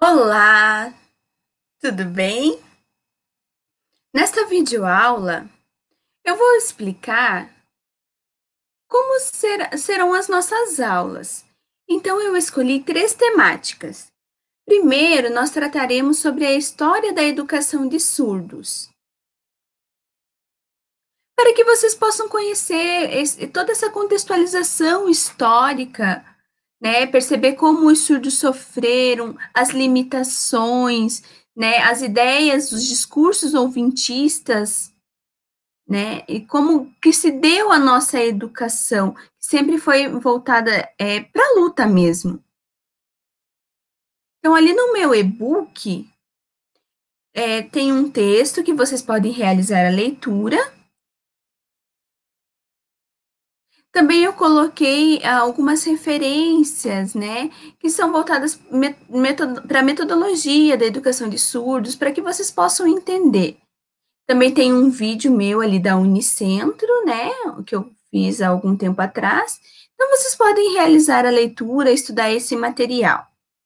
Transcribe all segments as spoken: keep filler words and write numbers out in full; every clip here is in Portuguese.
Olá, tudo bem? Nesta videoaula, eu vou explicar como ser- serão as nossas aulas. Então, eu escolhi três temáticas. Primeiro, nós trataremos sobre a história da educação de surdos, para que vocês possam conhecer esse- toda essa contextualização histórica, né? Perceber como os surdos sofreram, as limitações, né? As ideias, os discursos ouvintistas, né? E como que se deu a nossa educação, sempre foi voltada é, para a luta mesmo. Então, ali no meu e-book, é, tem um texto que vocês podem realizar a leitura. Também eu coloquei ah, algumas referências, né, que são voltadas para a metodologia da educação de surdos, para que vocês possam entender. Também tem um vídeo meu ali da Unicentro, né, que eu fiz há algum tempo atrás. Então, vocês podem realizar a leitura, estudar esse material.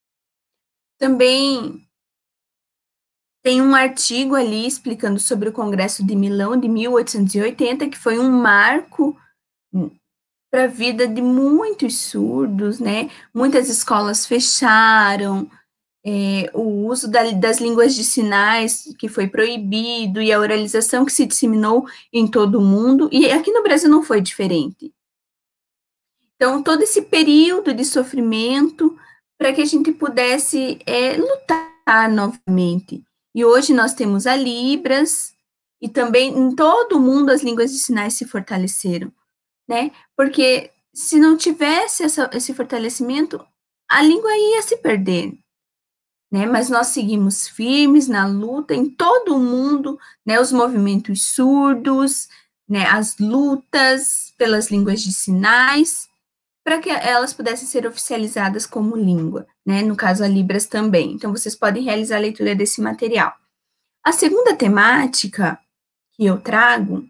Também tem um artigo ali explicando sobre o Congresso de Milão de mil oitocentos e oitenta, que foi um marco para a vida de muitos surdos, né? Muitas escolas fecharam, é, o uso da, das línguas de sinais que foi proibido e a oralização que se disseminou em todo o mundo, e aqui no Brasil não foi diferente. Então, todo esse período de sofrimento para que a gente pudesse é, lutar novamente. E hoje nós temos a Libras, e também em todo o mundo as línguas de sinais se fortaleceram, né? Porque se não tivesse essa, esse fortalecimento, a língua ia se perder, né? Mas nós seguimos firmes na luta em todo o mundo, né? Os movimentos surdos, né? As lutas pelas línguas de sinais, para que elas pudessem ser oficializadas como língua, né? No caso, a Libras também. Então, vocês podem realizar a leitura desse material. A segunda temática que eu trago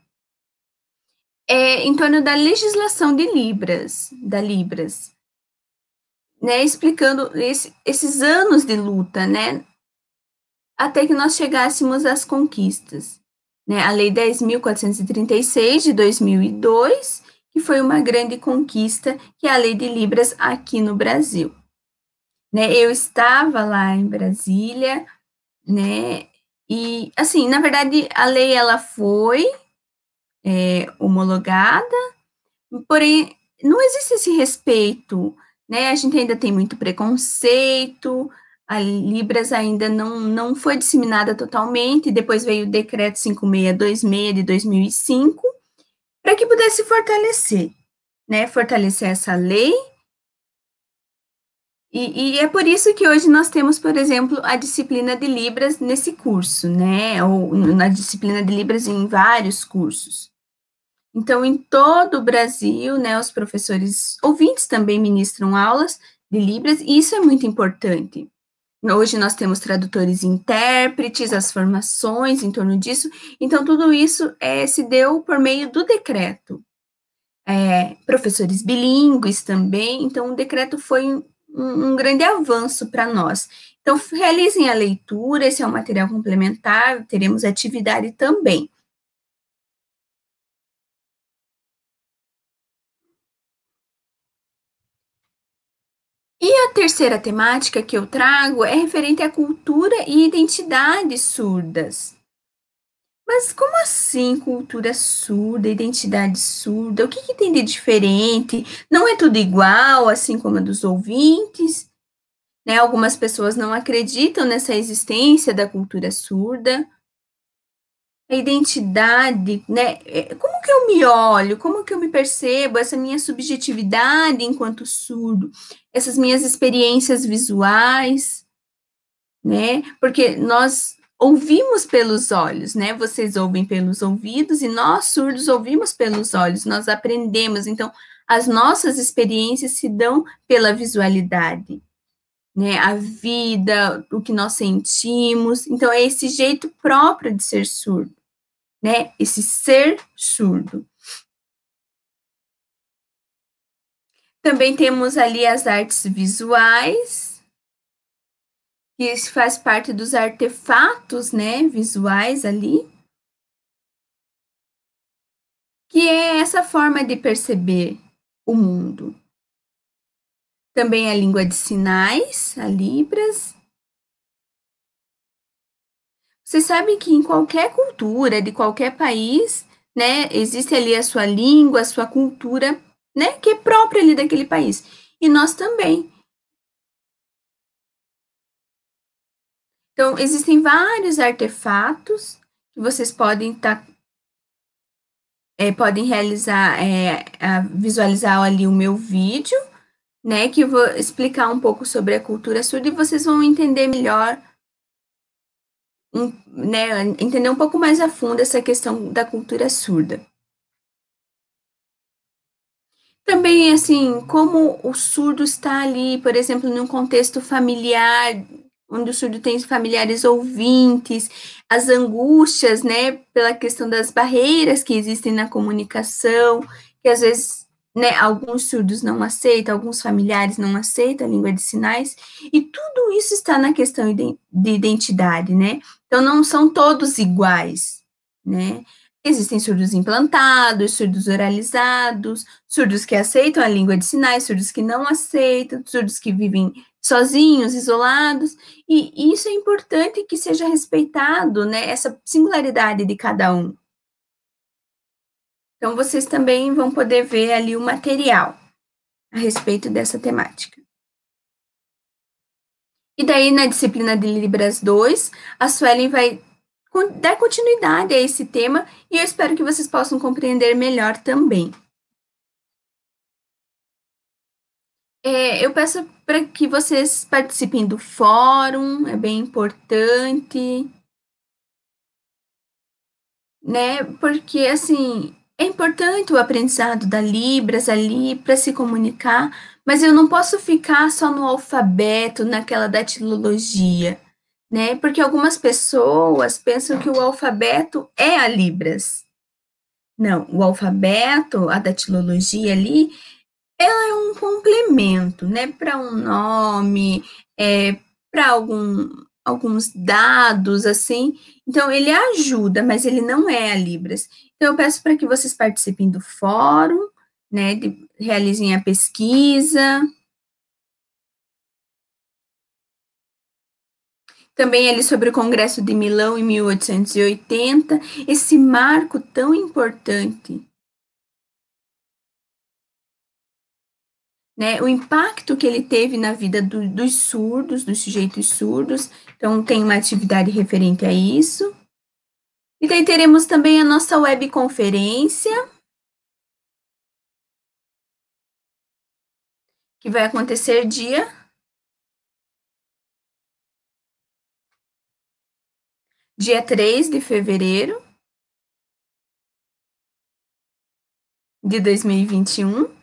é em torno da legislação de Libras, da Libras, né? Explicando esse, esses anos de luta, né? Até que nós chegássemos às conquistas, né? A Lei dez mil quatrocentos e trinta e seis de dois mil e dois, que foi uma grande conquista, que é a Lei de Libras aqui no Brasil. Né? Eu estava lá em Brasília, né? E assim, na verdade, a lei ela foi é, homologada, porém não existe esse respeito, né? A gente ainda tem muito preconceito. A Libras ainda não, não foi disseminada totalmente. Depois veio o decreto cinco mil seiscentos e vinte e seis de dois mil e cinco, para que pudesse fortalecer, né? Fortalecer essa lei. E, e, é por isso que hoje nós temos, por exemplo, a disciplina de Libras nesse curso, né? Ou na disciplina de Libras em vários cursos. Então, em todo o Brasil, né, os professores ouvintes também ministram aulas de Libras, e isso é muito importante. Hoje nós temos tradutores e intérpretes, as formações em torno disso, então tudo isso é, se deu por meio do decreto. É, professores bilíngues também, então o decreto foi um, um grande avanço para nós. Então, realizem a leitura, esse é um material complementar, teremos atividade também. E a terceira temática que eu trago é referente à cultura e identidade surdas. Mas como assim cultura surda, identidade surda? O que, que tem de diferente? Não é tudo igual, assim como a dos ouvintes? Né? Algumas pessoas não acreditam nessa existência da cultura surda. A identidade, né? É, como que eu me olho? Como que eu me percebo? Essa minha subjetividade enquanto surdo, essas minhas experiências visuais, né? Porque nós ouvimos pelos olhos, né? Vocês ouvem pelos ouvidos e nós surdos ouvimos pelos olhos, nós aprendemos. Então, as nossas experiências se dão pela visualidade, né? A vida, o que nós sentimos. Então, é esse jeito próprio de ser surdo, né? Esse ser surdo. Também temos ali as artes visuais, que faz parte dos artefatos, né, visuais ali, que é essa forma de perceber o mundo. Também a língua de sinais, a Libras. Você sabe que em qualquer cultura, de qualquer país, né, existe ali a sua língua, a sua cultura, né, que é própria ali daquele país. E nós também. Então, existem vários artefatos que vocês podem estar, tá, é, podem realizar, é, a, visualizar ali o meu vídeo, né, que eu vou explicar um pouco sobre a cultura surda e vocês vão entender melhor, um, né, entender um pouco mais a fundo essa questão da cultura surda. Também, assim, como o surdo está ali, por exemplo, num contexto familiar, onde o surdo tem familiares ouvintes, as angústias, né, pela questão das barreiras que existem na comunicação, que às vezes, né, alguns surdos não aceitam, alguns familiares não aceitam a língua de sinais, e tudo isso está na questão de identidade, né? Então, não são todos iguais, né? Existem surdos implantados, surdos oralizados, surdos que aceitam a língua de sinais, surdos que não aceitam, surdos que vivem sozinhos, isolados, e isso é importante que seja respeitado, né, essa singularidade de cada um. Então, vocês também vão poder ver ali o material a respeito dessa temática. E daí, na disciplina de Libras dois, a Suelen vai dar continuidade a esse tema e eu espero que vocês possam compreender melhor também. É, eu peço para que vocês participem do fórum, é bem importante, né? Porque, assim, é importante o aprendizado da Libras ali para se comunicar, mas eu não posso ficar só no alfabeto, naquela datilologia, né? Porque algumas pessoas pensam que o alfabeto é a Libras. Não, o alfabeto, a datilologia ali, ela é um complemento, né, para um nome, é, para algum, alguns dados, assim. Então, ele ajuda, mas ele não é a Libras. Então, eu peço para que vocês participem do fórum, né, de, realizem a pesquisa. Também ali sobre o Congresso de Milão em mil oitocentos e oitenta, esse marco tão importante, né, o impacto que ele teve na vida do, dos surdos, dos sujeitos surdos. Então, tem uma atividade referente a isso. E daí teremos também a nossa webconferência, que vai acontecer dia dia três de fevereiro de dois mil e vinte e um,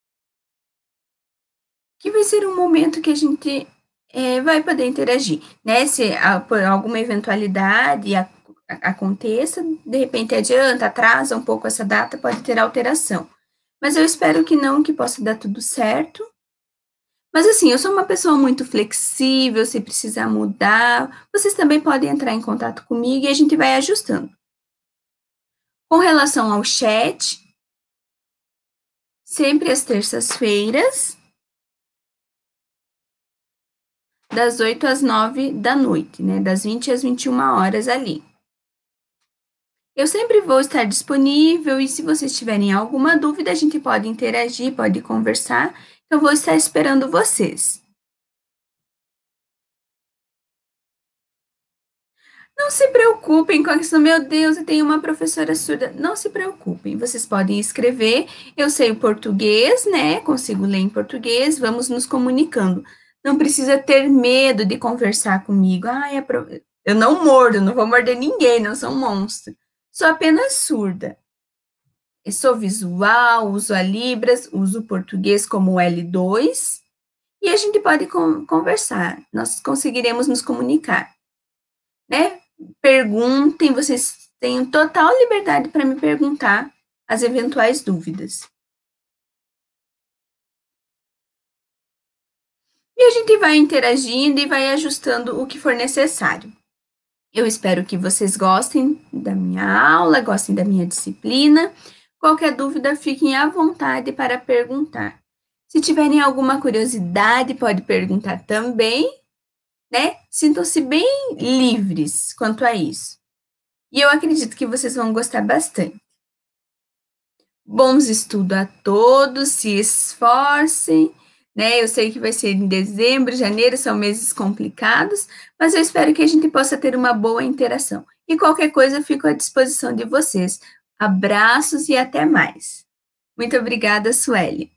que vai ser um momento que a gente é, vai poder interagir, né? Se a, por alguma eventualidade a, a, aconteça, de repente adianta, atrasa um pouco essa data, pode ter alteração. Mas eu espero que não, que possa dar tudo certo. Mas assim, eu sou uma pessoa muito flexível, se precisar mudar, vocês também podem entrar em contato comigo e a gente vai ajustando. Com relação ao chat, sempre às terças-feiras, das oito às nove da noite, né? Das vinte às vinte e uma horas ali. Eu sempre vou estar disponível e se vocês tiverem alguma dúvida, a gente pode interagir, pode conversar. Eu vou estar esperando vocês. Não se preocupem com a questão, meu Deus, eu tenho uma professora surda. Não se preocupem, vocês podem escrever. Eu sei o português, né? Consigo ler em português, vamos nos comunicando. Não precisa ter medo de conversar comigo. Ah, é pro... eu não mordo, não vou morder ninguém, não sou um monstro. Sou apenas surda. Eu sou visual, uso a Libras, uso o português como L dois e a gente pode con conversar. Nós conseguiremos nos comunicar, né? Perguntem, vocês têm total liberdade para me perguntar as eventuais dúvidas. E a gente vai interagindo e vai ajustando o que for necessário. Eu espero que vocês gostem da minha aula, gostem da minha disciplina. Qualquer dúvida, fiquem à vontade para perguntar. Se tiverem alguma curiosidade, pode perguntar também, né? Sintam-se bem livres quanto a isso. E eu acredito que vocês vão gostar bastante. Bons estudos a todos, se esforcem, né? Eu sei que vai ser em dezembro, janeiro, são meses complicados, mas eu espero que a gente possa ter uma boa interação. E qualquer coisa, eu fico à disposição de vocês. Abraços e até mais. Muito obrigada, Sueli.